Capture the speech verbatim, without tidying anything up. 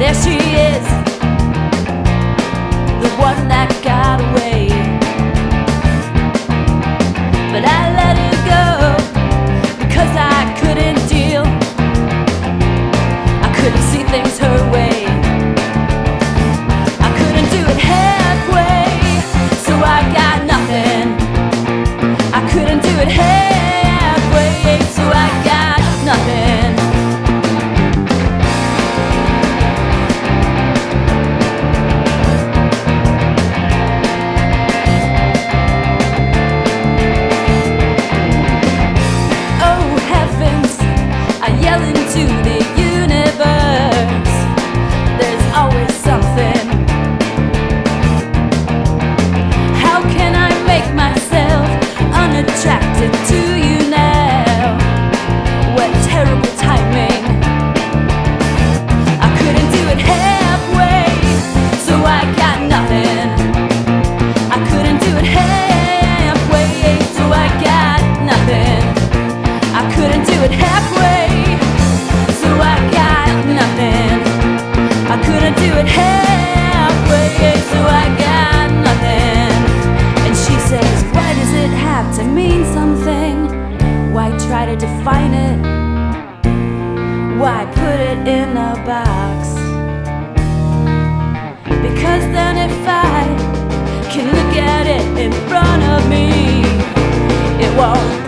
there she is, the one that got away. But I let her go because I couldn't deal. I couldn't see things her way. I couldn't do it halfway, so I got nothing. I couldn't do it halfway, so I got nothing. Into the universe, there's always something. How can I make myself unattractive to you now? What terrible timing. I couldn't do it halfway, so I got nothing. I couldn't do it halfway, so I got nothing. I couldn't do it halfway, do it halfway, so I got nothing. And she says, why does it have to mean something? Why try to define it? Why put it in a box? Because then if I can look at it in front of me, it won't